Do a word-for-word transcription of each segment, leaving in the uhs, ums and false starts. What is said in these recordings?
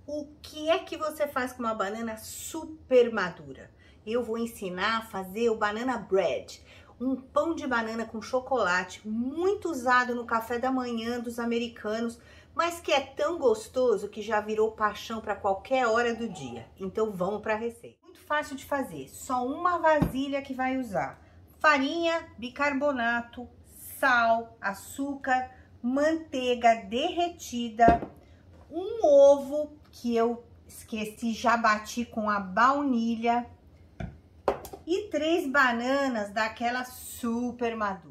O que é que você faz com uma banana super madura? Eu vou ensinar a fazer o banana bread, um pão de banana com chocolate, muito usado no café da manhã dos americanos, mas que é tão gostoso que já virou paixão para qualquer hora do dia. Então vamos para a receita. Muito fácil de fazer, só uma vasilha que vai usar farinha, bicarbonato, sal, açúcar, manteiga derretida, um ovo que eu esqueci, já bati com a baunilha, e três bananas daquela super madura.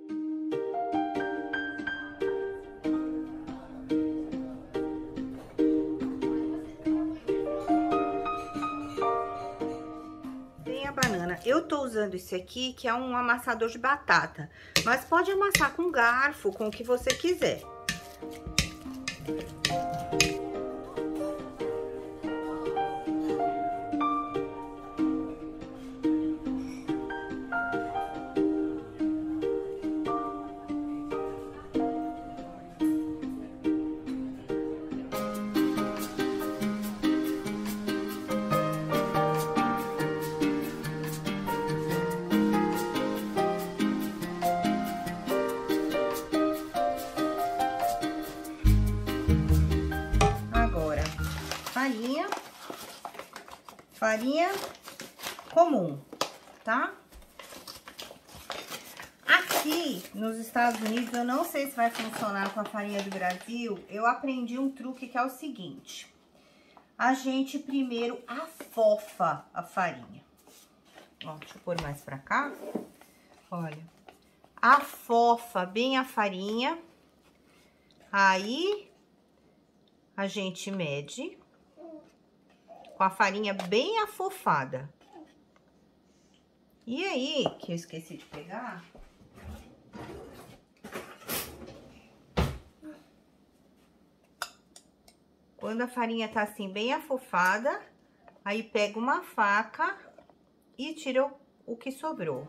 Vem a banana. Eu tô usando esse aqui, que é um amassador de batata, mas pode amassar com garfo, com o que você quiser. Farinha, farinha comum, tá? Aqui nos Estados Unidos, eu não sei se vai funcionar com a farinha do Brasil, eu aprendi um truque que é o seguinte: a gente primeiro afofa a farinha. Ó, deixa eu pôr mais pra cá. Olha, afofa bem a farinha, aí a gente mede com a farinha bem afofada. E aí, que eu esqueci de pegar, quando a farinha tá assim bem afofada, aí pega uma faca e tira o, o que sobrou.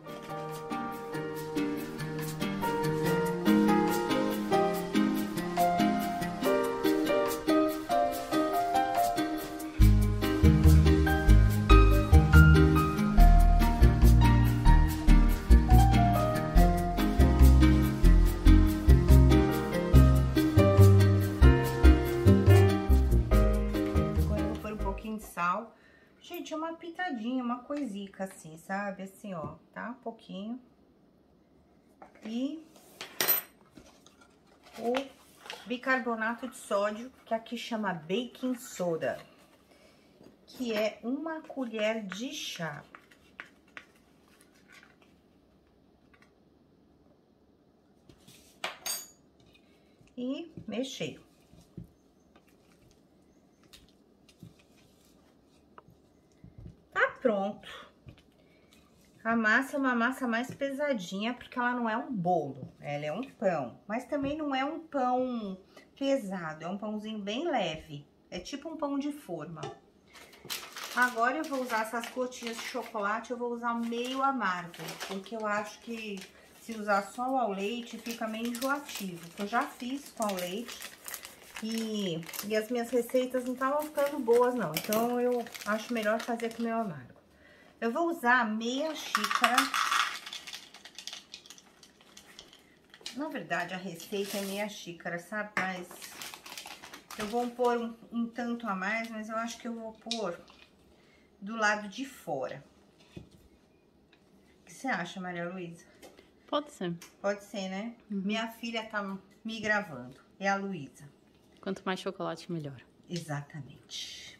Sal, gente, uma pitadinha, uma coisica assim, sabe? Assim, ó, tá? Um pouquinho. E o bicarbonato de sódio, que aqui chama baking soda, que é uma colher de chá. E mexer. Pronto. A massa é uma massa mais pesadinha, porque ela não é um bolo, ela é um pão. Mas também não é um pão pesado, é um pãozinho bem leve. É tipo um pão de forma. Agora eu vou usar essas gotinhas de chocolate, eu vou usar meio amargo, porque eu acho que se usar só ao leite fica meio enjoativo. Eu já fiz com o leite e, e as minhas receitas não estavam ficando boas não, então eu acho melhor fazer com meio amargo. Eu vou usar meia xícara. Na verdade, a receita é meia xícara, sabe? Mas eu vou pôr um, um tanto a mais, mas eu acho que eu vou pôr do lado de fora. O que você acha, Maria Luísa? Pode ser. Pode ser, né? Uhum. Minha filha tá me gravando, é a Luísa. Quanto mais chocolate, melhor. Exatamente.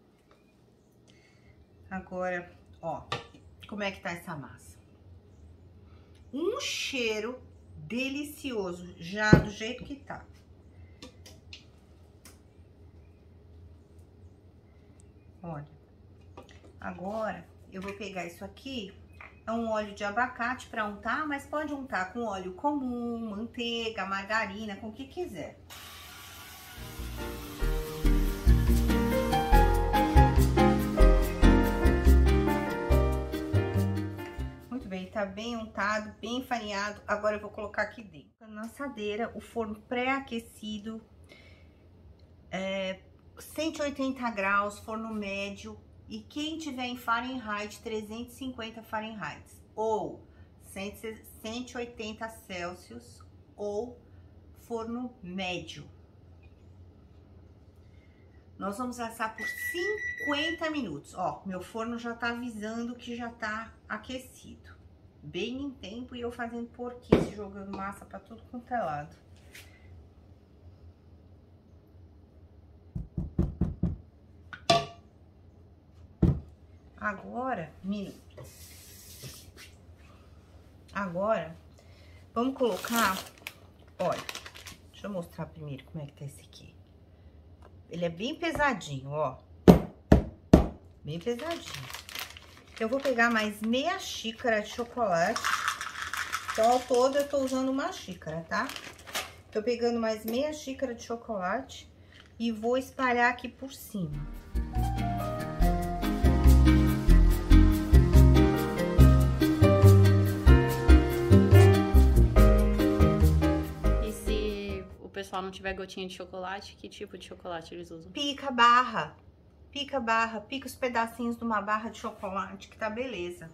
Agora, ó, como é que tá essa massa? Um cheiro delicioso, já do jeito que tá. Olha, agora eu vou pegar isso aqui, é um óleo de abacate para untar, mas pode untar com óleo comum, manteiga, margarina, com o que quiser. Tá bem untado, bem enfarinhado. Agora eu vou colocar aqui dentro. Na assadeira, o forno pré-aquecido, é, cento e oitenta graus, forno médio. E quem tiver em Fahrenheit, trezentos e cinquenta Fahrenheit. Ou cento e oitenta Celsius ou forno médio. Nós vamos assar por cinquenta minutos. Ó, meu forno já tá avisando que já tá aquecido. Bem em tempo e eu fazendo porquice, jogando massa pra tudo quanto é lado. Agora, minuto. Agora, vamos colocar, olha, deixa eu mostrar primeiro como é que tá esse aqui. Ele é bem pesadinho, ó, bem pesadinho. Eu vou pegar mais meia xícara de chocolate, então ao todo eu tô usando uma xícara, tá? Tô pegando mais meia xícara de chocolate e vou espalhar aqui por cima. O pessoal não tiver gotinha de chocolate, que tipo de chocolate eles usam? Pica barra, pica barra, pica os pedacinhos de uma barra de chocolate, que tá beleza.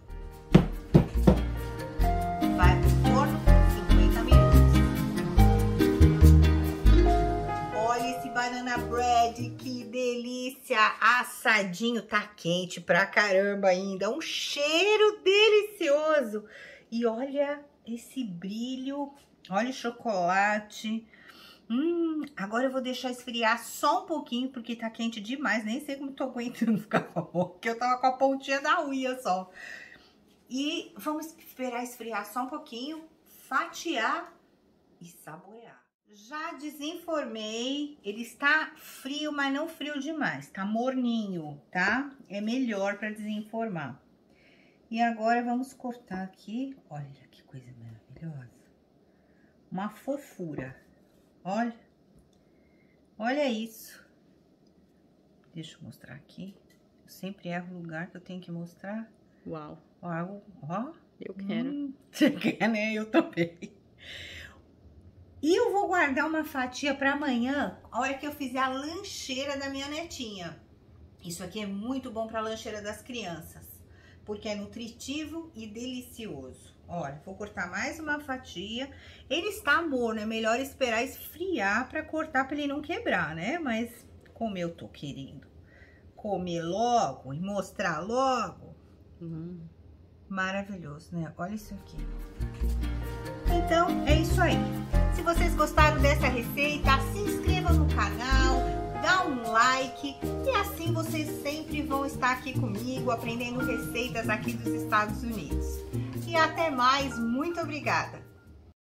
Vai pro forno, cinquenta minutos. Olha esse banana bread, que delícia, assadinho, tá quente pra caramba ainda, um cheiro delicioso. E olha esse brilho, olha o chocolate. Hum, agora eu vou deixar esfriar só um pouquinho, porque tá quente demais. Nem sei como tô aguentando ficar com a boca, porque eu tava com a pontinha da unha só. E vamos esperar esfriar só um pouquinho, fatiar e saborear. Já desenformei, ele está frio, mas não frio demais. Tá morninho, tá? É melhor para desenformar. E agora vamos cortar aqui. Olha que coisa maravilhosa. Uma fofura. Olha, olha isso. Deixa eu mostrar aqui. Eu sempre erro o lugar que eu tenho que mostrar. Uau. Ó, ó. Eu quero. Hum, você quer, né? Eu também. E eu vou guardar uma fatia para amanhã, a hora que eu fizer a lancheira da minha netinha. Isso aqui é muito bom para a lancheira das crianças, porque é nutritivo e delicioso. Olha, vou cortar mais uma fatia. Ele está morno, é melhor esperar esfriar para cortar, para ele não quebrar, né? Mas como eu tô querendo comer logo e mostrar logo, Uhum. Maravilhoso, né? Olha isso aqui. Então, é isso aí. Se vocês gostaram dessa receita, se inscrevam no canal, dá um like e assim vocês sempre vão estar aqui comigo aprendendo receitas aqui dos Estados Unidos. E até mais, muito obrigada!